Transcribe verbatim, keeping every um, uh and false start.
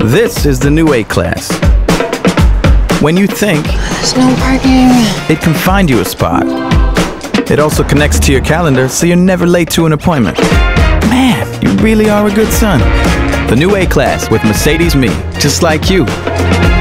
This is the new A-Klass. When you think, there's no parking, it can find you a spot. It also connects to your calendar so you're never late to an appointment. Man, you really are a good son. The new A-Klass with Mercedes-Me, just like you.